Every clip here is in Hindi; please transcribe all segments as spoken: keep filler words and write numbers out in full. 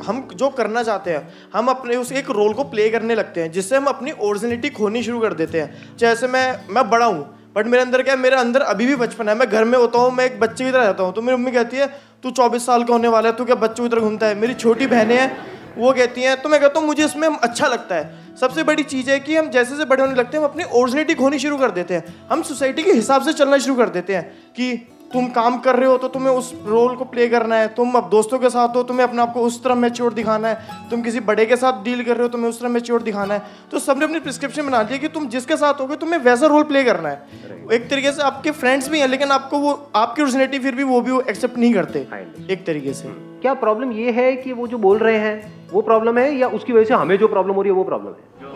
हम जो करना चाहते हैं हम अपने उस एक रोल को प्ले करने लगते हैं, जिससे हम अपनी ओरिजिनलिटी खोनी शुरू कर देते हैं। जैसे मैं मैं बड़ा हूँ बट मेरे अंदर क्या है, मेरे अंदर अभी भी बचपन है। मैं घर में होता हूँ, मैं एक बच्चे की तरह रहता हूँ, तो मेरी मम्मी कहती है तू चौबीस साल का होने वाला है, तू क्या बच्चों की तरह घूमता है। मेरी छोटी बहनें हैं, वो कहती हैं, तो मैं कहता हूँ मुझे इसमें अच्छा लगता है। सबसे बड़ी चीज़ है कि हम जैसे जैसे बड़े होने लगते हैं हम अपनी ओरिजिनलिटी खोनी शुरू कर देते हैं। हम सोसाइटी के हिसाब से चलना शुरू कर देते हैं कि तुम काम कर रहे हो तो तुम्हें उस रोल को प्ले करना है, तुम अब दोस्तों के साथ हो तुम्हें अपने आप को उस तरह मैच्योर दिखाना है, तुम किसी बड़े के साथ डील कर रहे हो तुम्हें उस तरह मैच्योर दिखाना है। तो सबने अपनी प्रिस्क्रिप्शन बना दी है कि तुम जिसके साथ होगे तुम्हें वैसा रोल प्ले करना है। एक तरीके से आपके फ्रेंड्स भी हैं लेकिन आपको वो आपकी ओरिजिनलिटी फिर भी वो भी एक्सेप्ट नहीं करते एक तरीके से। क्या प्रॉब्लम ये है कि वो जो बोल रहे हैं वो प्रॉब्लम है, या उसकी वजह से हमें जो प्रॉब्लम हो रही है वो प्रॉब्लम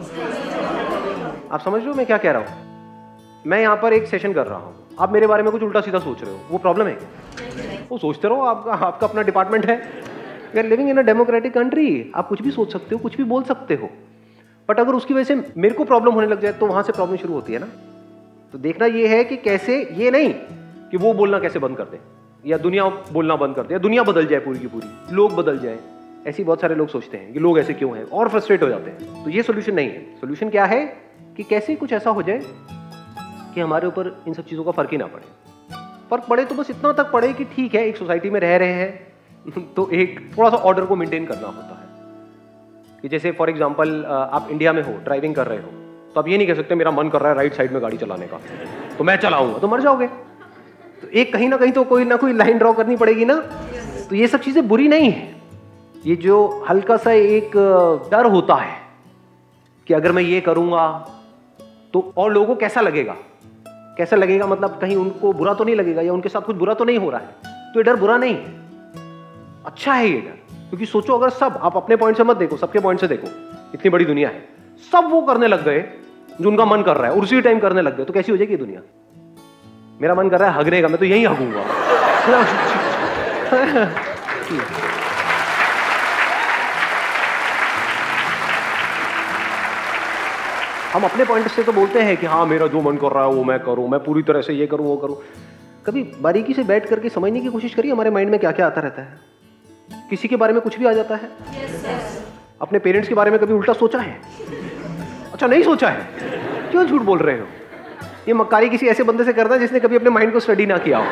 है? आप समझ रहे हो मैं क्या कह रहा हूँ? मैं यहाँ पर एक सेशन कर रहा हूँ, आप मेरे बारे में कुछ उल्टा सीधा सोच रहे हो, वो प्रॉब्लम है क्या? वो सोचते रहो, आपका आपका अपना डिपार्टमेंट है। We are living in a democratic country, आप कुछ भी सोच सकते हो, कुछ भी बोल सकते हो। बट अगर उसकी वजह से मेरे को प्रॉब्लम होने लग जाए तो वहां से प्रॉब्लम शुरू होती है ना। तो देखना ये है कि कैसे, ये नहीं कि वो बोलना कैसे बंद कर दे या दुनिया बोलना बंद कर दे या दुनिया बदल जाए पूरी की पूरी, लोग बदल जाए। ऐसी बहुत सारे लोग सोचते हैं कि लोग ऐसे क्यों हैं और फ्रस्ट्रेट हो जाते हैं। तो ये सोल्यूशन नहीं है। सोल्यूशन क्या है कि कैसे कुछ ऐसा हो जाए कि हमारे ऊपर इन सब चीज़ों का फर्क ही ना पड़े। फर्क पड़े तो बस इतना तक पड़े कि ठीक है एक सोसाइटी में रह रहे हैं तो एक थोड़ा सा ऑर्डर को मेंटेन करना होता है। कि जैसे फॉर एग्जांपल आप इंडिया में हो, ड्राइविंग कर रहे हो, तो आप ये नहीं कह सकते मेरा मन कर रहा है राइट साइड में गाड़ी चलाने का तो मैं चलाऊंगा, तो मर जाओगे। तो एक कहीं ना कहीं तो कोई ना कोई लाइन ड्रॉ करनी पड़ेगी ना। तो ये सब चीज़ें बुरी नहीं है। ये जो हल्का सा एक डर होता है कि अगर मैं ये करूंगा तो और लोगों को कैसा लगेगा, कैसा लगेगा मतलब कहीं उनको बुरा तो नहीं लगेगा या उनके साथ कुछ बुरा तो नहीं हो रहा है, तो ये डर बुरा नहीं है, अच्छा है ये डर। क्योंकि सोचो अगर सब, आप अपने पॉइंट से मत देखो, सबके पॉइंट से देखो, इतनी बड़ी दुनिया है, सब वो करने लग गए जो उनका मन कर रहा है और उसी टाइम करने लग गए तो कैसी हो जाएगी दुनिया? मेरा मन कर रहा है हगने का, मैं तो यही हगूंगा। हम अपने पॉइंट से तो बोलते हैं कि हाँ मेरा जो मन कर रहा है वो मैं करूं, मैं पूरी तरह से ये करूं वो करूं। कभी बारीकी से बैठ करके समझने की कोशिश करिए हमारे माइंड में क्या क्या आता रहता है। किसी के बारे में कुछ भी आ जाता है। yes, yes. अपने पेरेंट्स के बारे में कभी उल्टा सोचा है? अच्छा नहीं सोचा है, क्यों झूठ बोल रहे हो? ये मक्कारी किसी ऐसे बंदे से करना है जिसने कभी अपने माइंड को स्टडी ना किया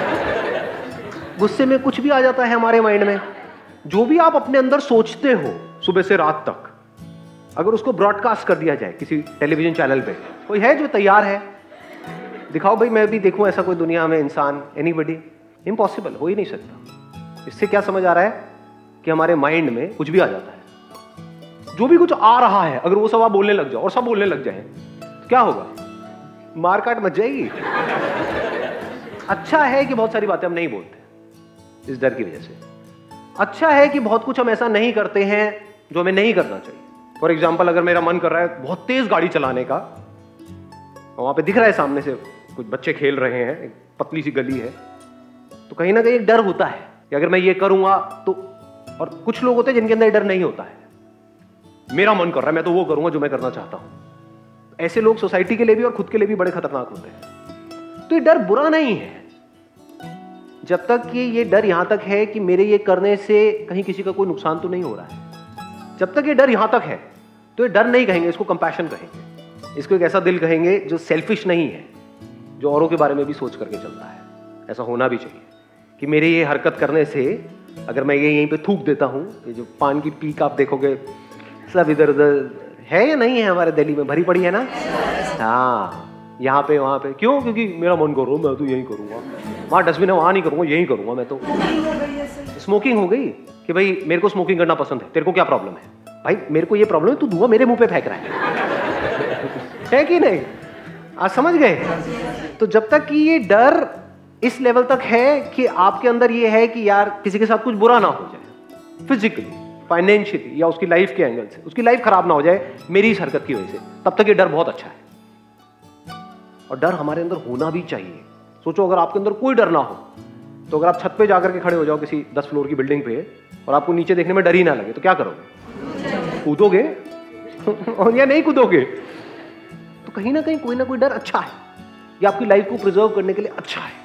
हो। गुस्से में कुछ भी आ जाता है हमारे माइंड में। जो भी आप अपने अंदर सोचते हो सुबह से रात तक, अगर उसको ब्रॉडकास्ट कर दिया जाए किसी टेलीविजन चैनल पे, कोई है जो तैयार है? दिखाओ भाई मैं भी देखूं ऐसा कोई दुनिया में इंसान, एनीबडी? इम्पॉसिबल, हो ही नहीं सकता। इससे क्या समझ आ रहा है कि हमारे माइंड में कुछ भी आ जाता है। जो भी कुछ आ रहा है अगर वो सब आप बोलने लग जाओ और सब बोलने लग जाए तो क्या होगा? मार काट मच जाएगी। अच्छा है कि बहुत सारी बातें हम नहीं बोलते इस डर की वजह से। अच्छा है कि बहुत कुछ हम ऐसा नहीं करते हैं जो हमें नहीं करना चाहिए। फॉर एग्जाम्पल अगर मेरा मन कर रहा है बहुत तेज गाड़ी चलाने का, वहां पे दिख रहा है सामने से कुछ बच्चे खेल रहे हैं, एक पतली सी गली है, तो कहीं ना कहीं एक डर होता है कि अगर मैं ये करूंगा तो। और कुछ लोग होते हैं जिनके अंदर डर नहीं होता है, मेरा मन कर रहा है मैं तो वो करूंगा जो मैं करना चाहता हूं। ऐसे लोग सोसाइटी के लिए भी और खुद के लिए भी बड़े खतरनाक होते हैं। तो ये डर बुरा नहीं है जब तक कि ये डर यहां तक है कि मेरे ये करने से कहीं किसी का कोई नुकसान तो नहीं हो रहा है। जब तक ये डर यहां तक है तो ये डर नहीं कहेंगे, इसको कंपैशन कहेंगे। इसको एक ऐसा दिल कहेंगे जो सेल्फिश नहीं है, जो औरों के बारे में भी सोच करके चलता है। ऐसा होना भी चाहिए कि मेरे ये हरकत करने से अगर मैं ये यहीं पे थूक देता हूं, ये जो पान की पीक आप देखोगे सब इधर उधर है या नहीं है, हमारे दिल्ली में भरी पड़ी है ना। हाँ, यहाँ पे वहाँ पे, क्यों? क्योंकि मेरा मन करो मैं तो यही करूँगा, वहाँ डस्टबिन है वहाँ नहीं करूँगा, यही करूँगा मैं तो। स्मोकिंग हो गई कि भाई मेरे को स्मोकिंग करना पसंद है, तेरे को क्या प्रॉब्लम है? भाई मेरे को ये प्रॉब्लम है, तू धुआं मेरे मुंह पे फेंक रहा है है कि नहीं? आज समझ गए? तो जब तक कि ये डर इस लेवल तक है कि आपके अंदर ये है कि यार किसी के साथ कुछ बुरा ना हो जाए, फिजिकली, फाइनेंशियली या उसकी लाइफ के एंगल से, उसकी लाइफ खराब ना हो जाए मेरी इस हरकत की वजह से, तब तक ये डर बहुत अच्छा है। और डर हमारे अंदर होना भी चाहिए। सोचो अगर आपके अंदर कोई डर ना हो तो अगर आप छत पे जाकर के खड़े हो जाओ किसी दस फ्लोर की बिल्डिंग पे और आपको नीचे देखने में डर ही ना लगे तो क्या करोगे? कूदोगे और या नहीं कूदोगे? तो कहीं ना कहीं कोई ना कोई डर अच्छा है, ये आपकी लाइफ को प्रिजर्व करने के लिए अच्छा है।